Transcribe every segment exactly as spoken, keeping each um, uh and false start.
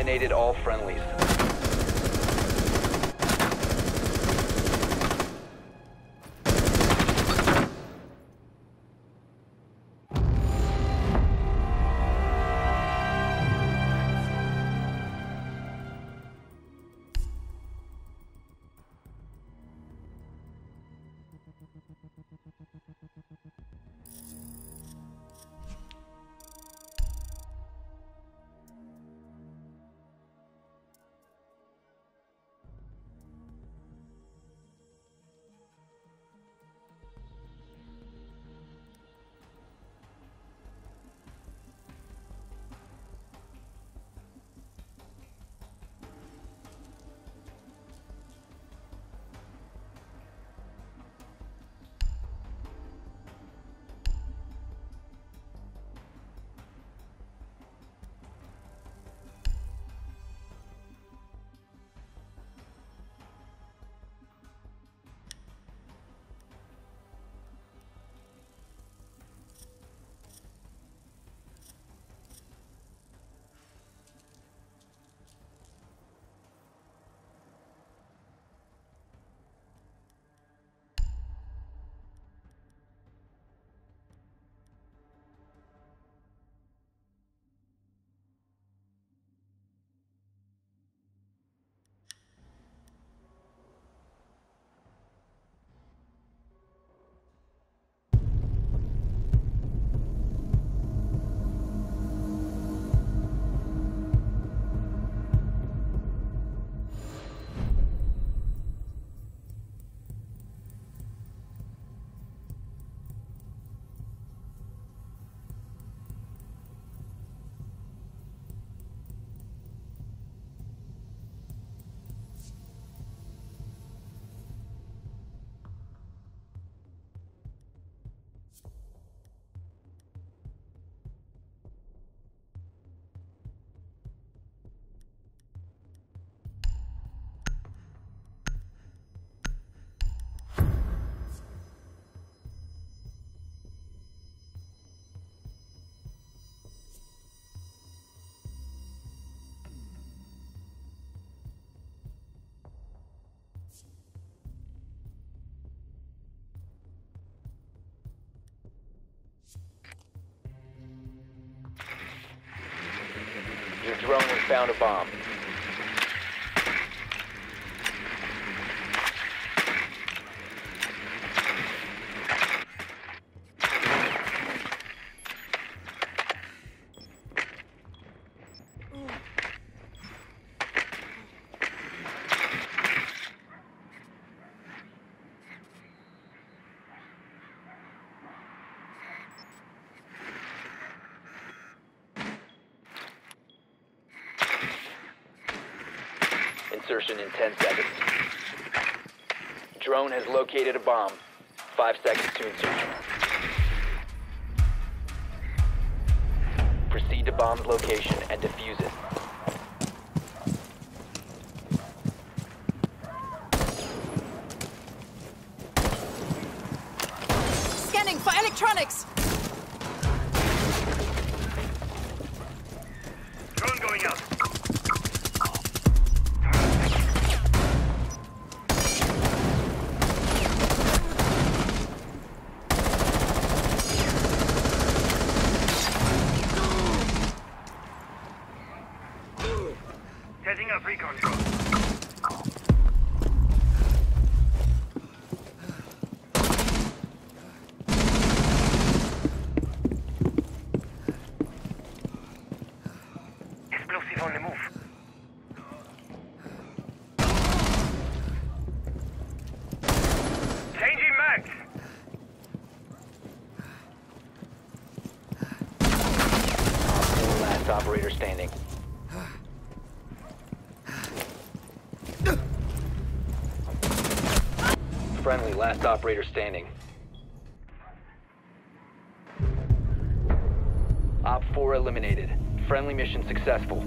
eliminated all friendlies. Your drone has found a bomb. Insertion in ten seconds. Drone has located a bomb. Five seconds to insertion. Proceed to bomb's location and defuse it. Scanning for electronics! Drone going up. Setting up recon drone. Explosive on the move. Changing mags. Last operator standing. Friendly, last operator standing. Op four eliminated. Friendly mission successful.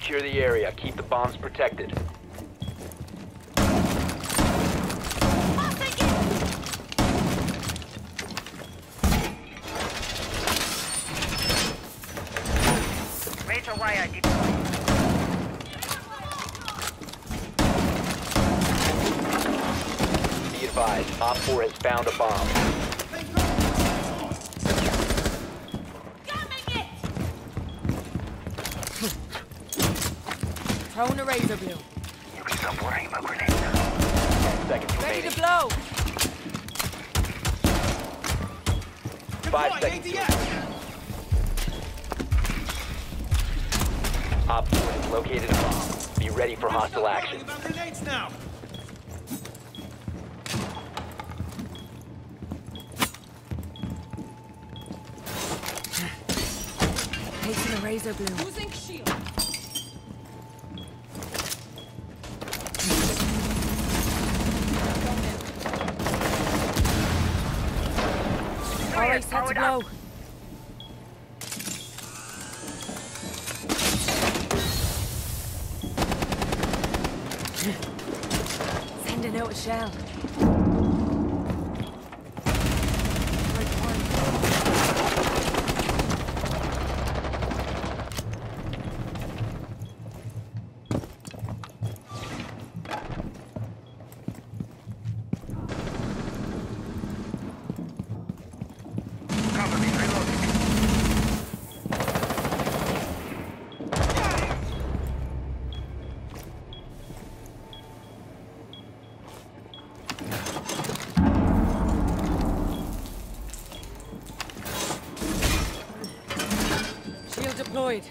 Secure the area. Keep the bombs protected. Razor wire deployed. Be advised, Op four has found a bomb. Throwing a razor blue. You can stop worrying about grenades. Ten seconds Ready remaining. to blow. Five seconds. to- Op four has located a bomb. Be ready for hostile action. Taking a razor blue. Using shield. Alright, set to blow. Sending out a shell. Right one. Cover me, reloading. Shield deployed.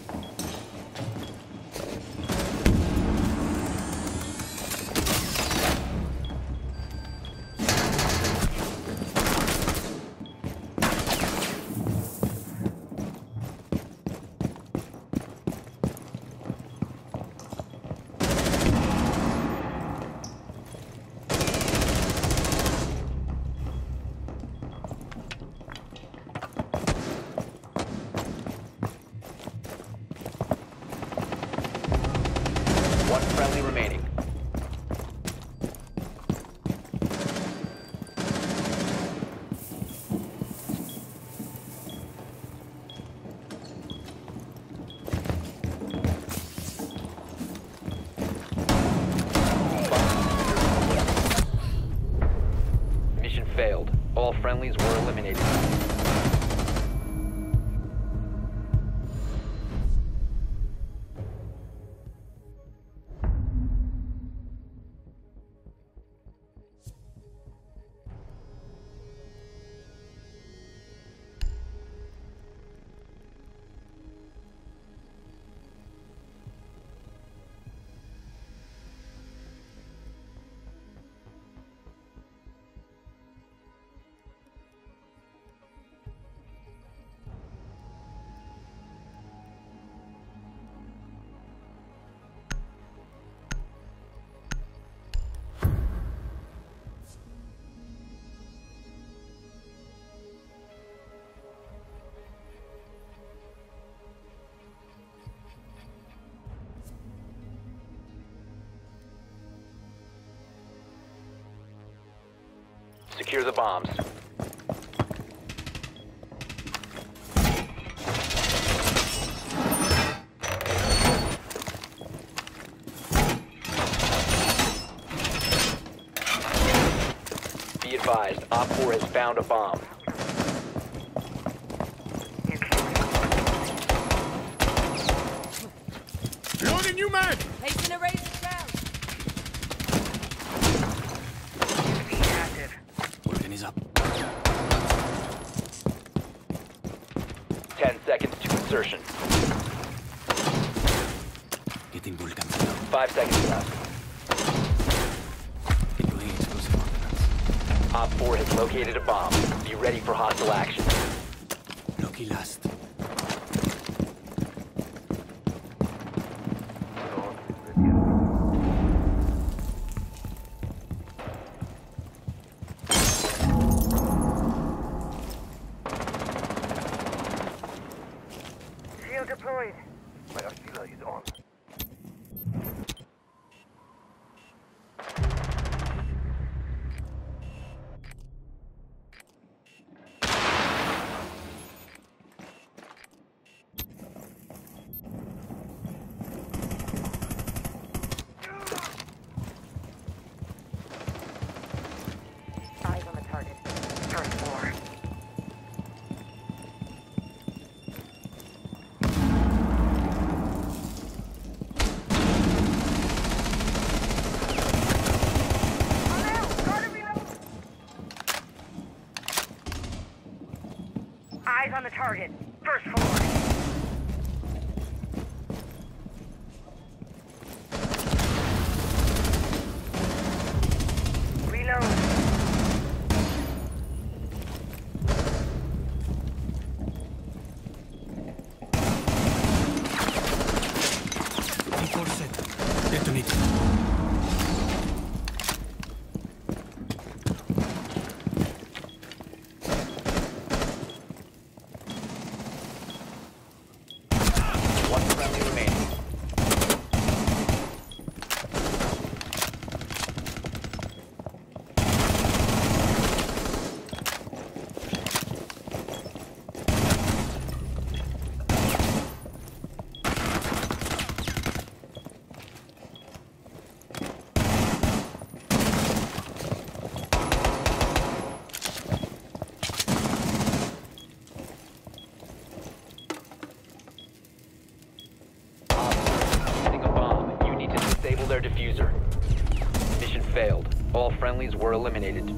One friendly remaining. Mission failed. All friendlies were eliminated. Secure the bombs. Be advised, Op four has found a bomb. Loading you, man! Taking a razor shell. Active. Vulcan is up. Ten seconds to insertion. Getting Vulcan set up. Five seconds left. Deploying explosive ordnance. Op four has located a bomb. Be ready for hostile action. Lucky last. Shield deployed. My artillery is on. the target. First floor. Reload. C four set. Detonated. One friendly remaining. Using a bomb, you need to disable their diffuser. Mission failed. All friendlies were eliminated.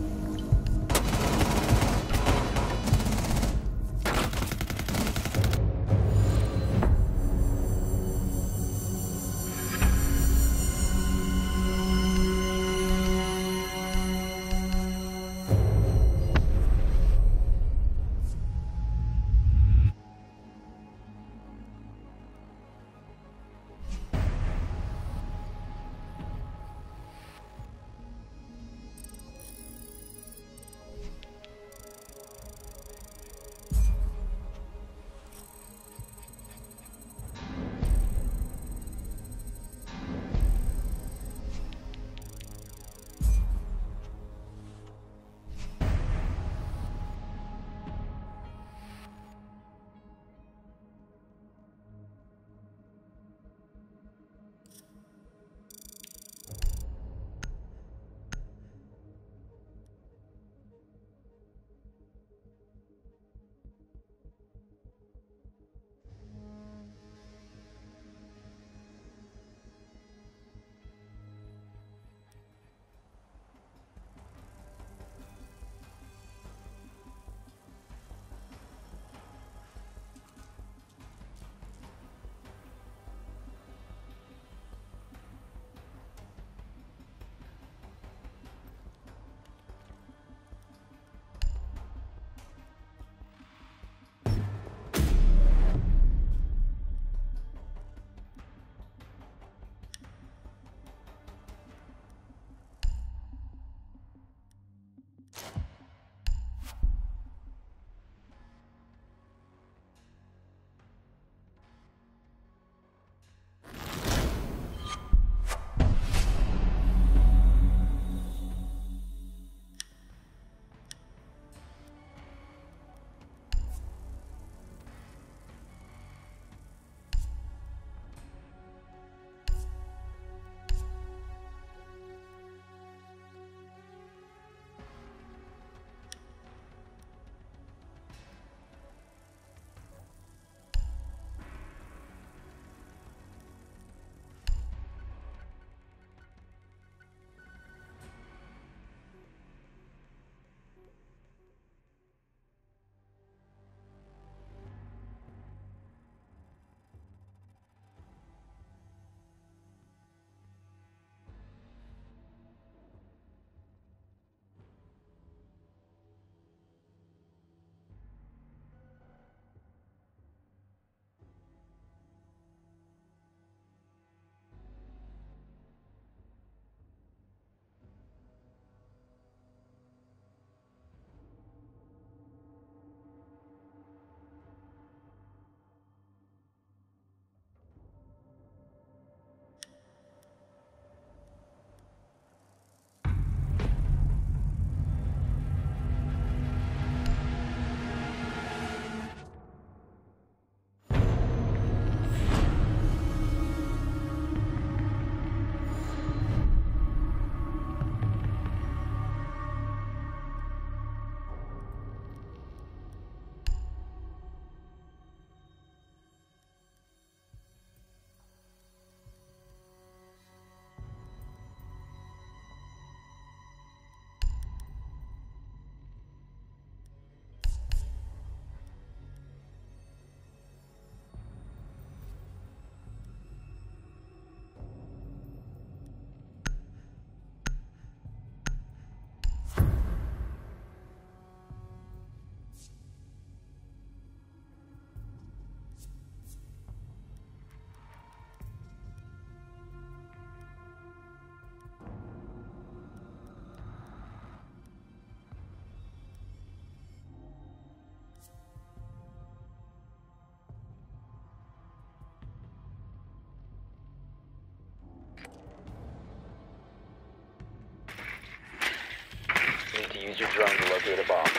use your drone to locate a bomb.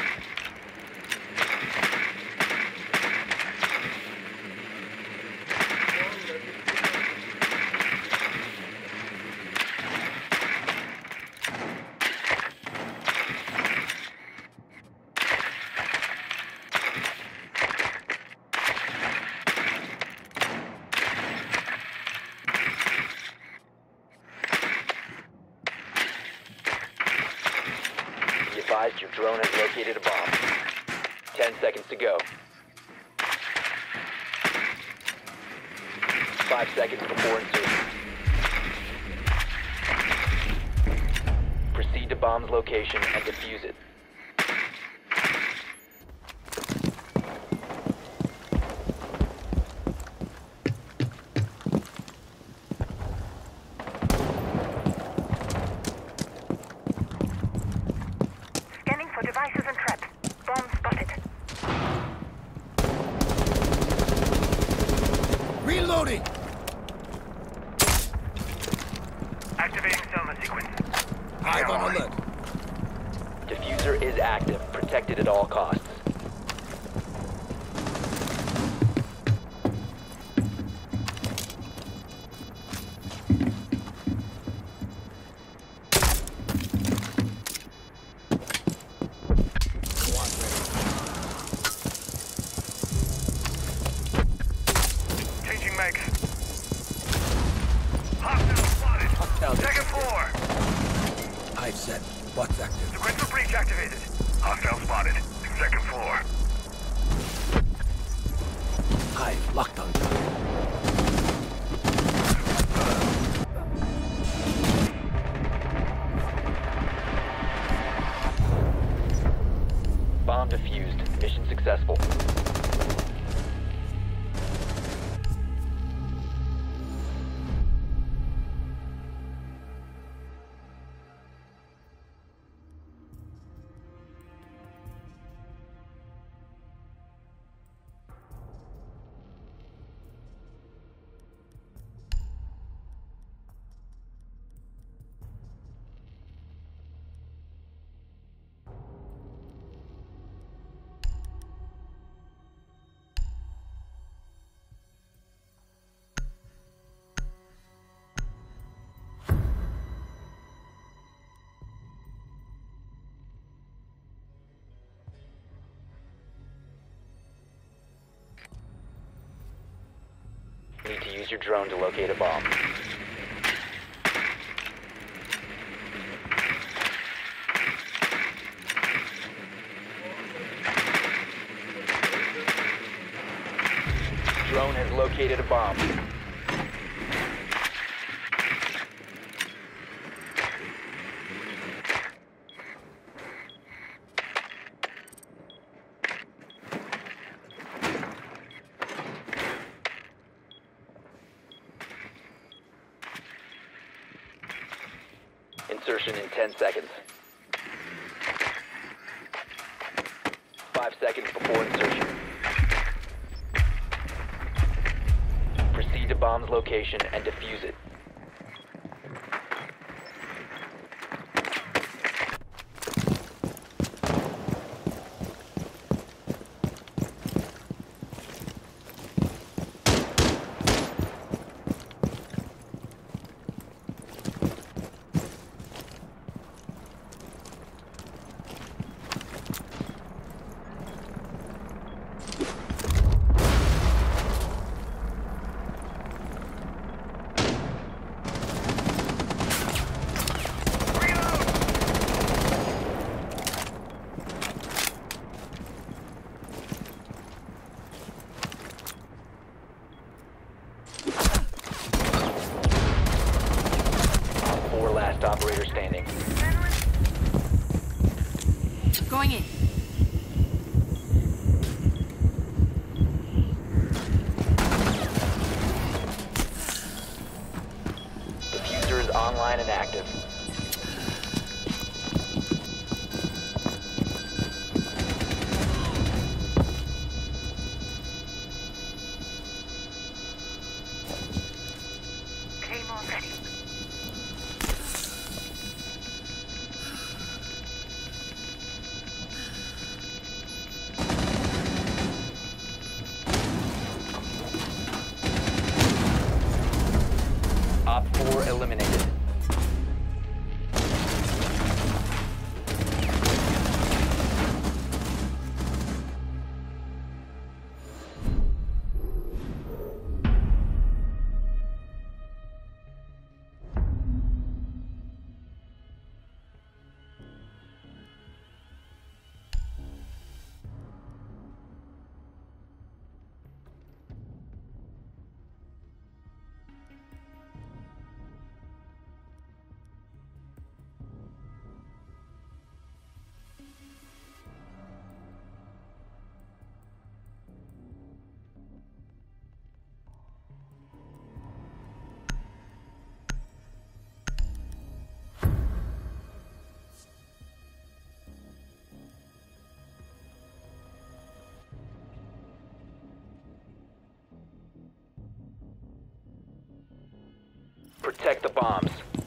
Be advised your drone has located a bomb. Ten seconds to go. Five seconds before insertion. Proceed to bomb's location and defuse it. Scanning for devices and traps. Bomb spotted. Reloading! Activating Selma sequence. Hive on alert. Diffuser is active, protected at all costs. Changing mags. Hostile spotted. Hostile Second floor. Hive set. What's active? Sequential breach activated. Hostile spotted. Second floor. Hive locked on target. Bomb defused. Mission successful. Need to use your drone to locate a bomb. Drone has located a bomb. Insertion in ten seconds. Five seconds before insertion. Proceed to bomb's location and defuse it. Four last operator standing. Going in. Diffuser is online and active. Claymore ready. Protect the bombs.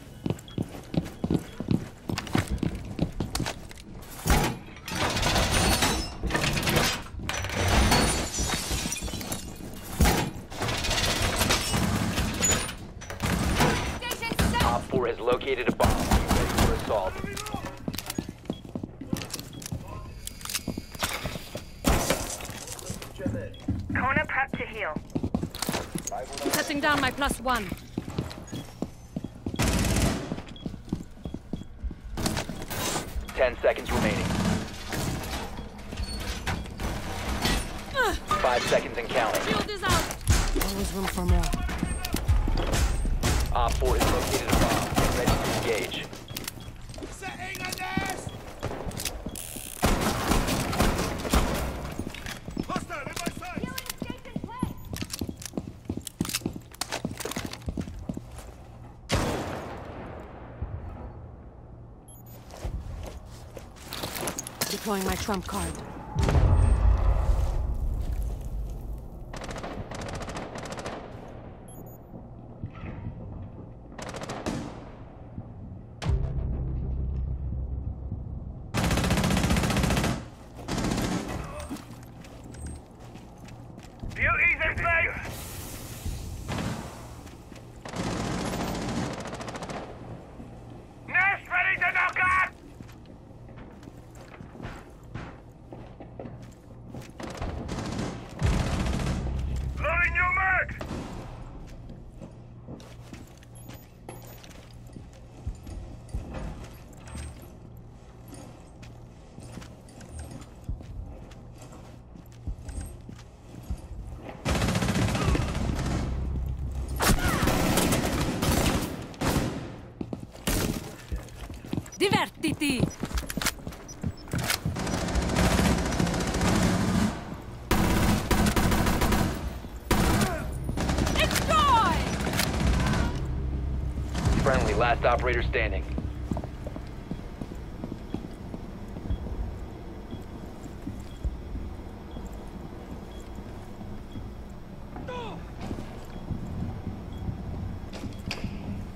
Op four has located a bomb. Be ready for assault. Kona prep to heal. Cutting down my plus one. Ten seconds remaining. Five seconds and counting. Shield is out. Always room for more. Op four has located a bomb. Get ready to engage. Setting a nest! Hostile in my sight! Deploying my trump card. Beauty's in place! Nest ready to knock out! Loading your mag! Divertiti! Destroy! Friendly, last operator standing.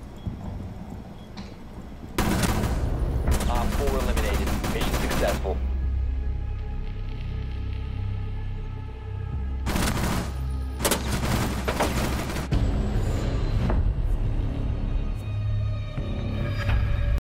Op four eliminated. Mission successful.